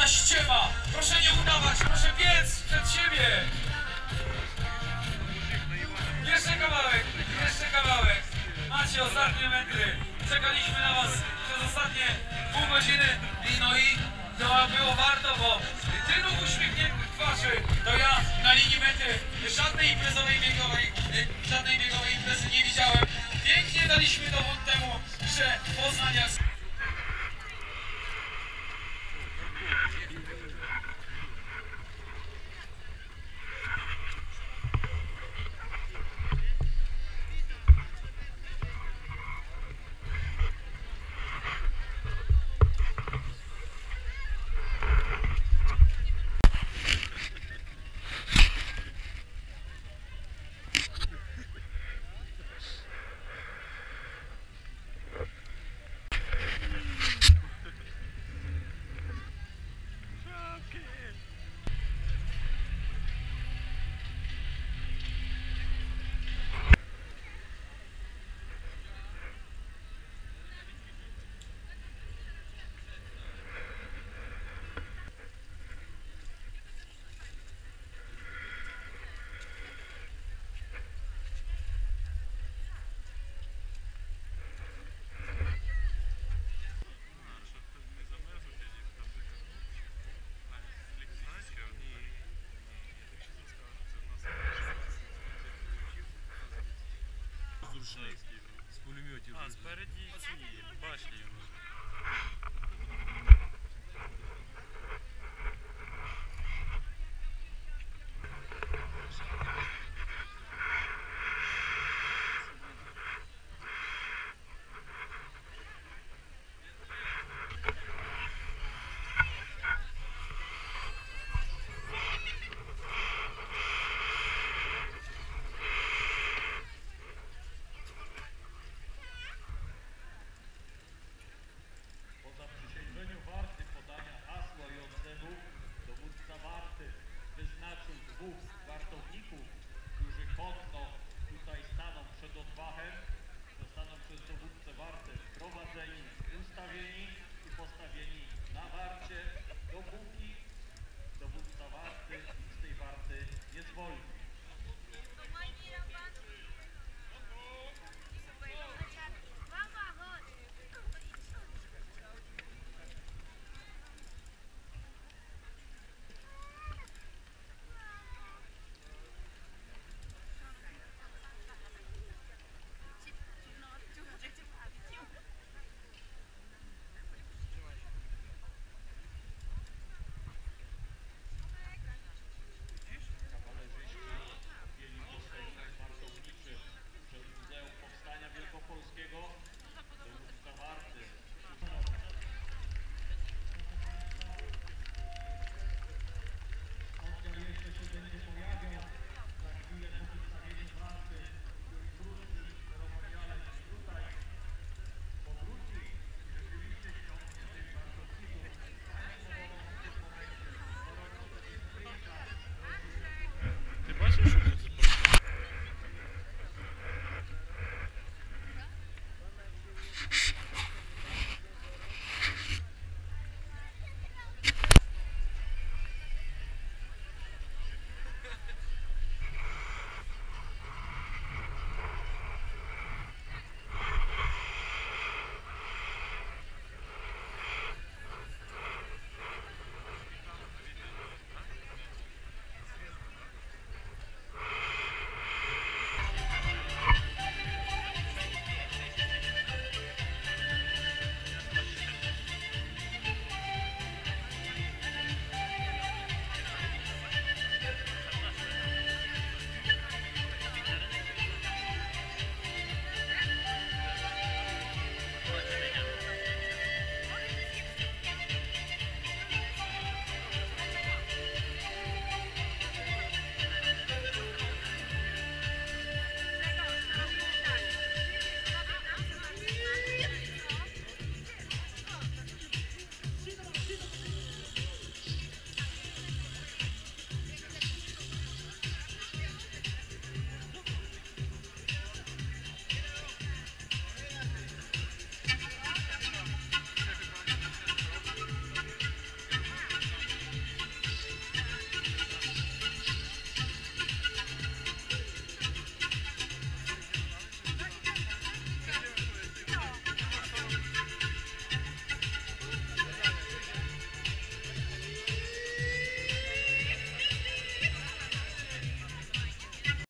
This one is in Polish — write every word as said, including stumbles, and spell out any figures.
ściema. Proszę nie udawać, proszę biec przed siebie. Jeszcze kawałek, jeszcze kawałek. Macie ostatnie metry. Czekaliśmy na was przez ostatnie pół godziny. I no i to było warto, bo tylu uśmiechniętych twarzy to ja na linii mety żadnej imprezowej biegowej, żadnej biegowej imprezy nie widziałem. Pięknie daliśmy dowód temu, że Poznania... С пулеметів. А, спереді башні. Wartowników, którzy godno tutaj staną przed odwachem, zostaną przez dowódcę warty prowadzeni, ustawieni i postawieni na warcie, dopóki dowódca warty z tej warty nie zwolni.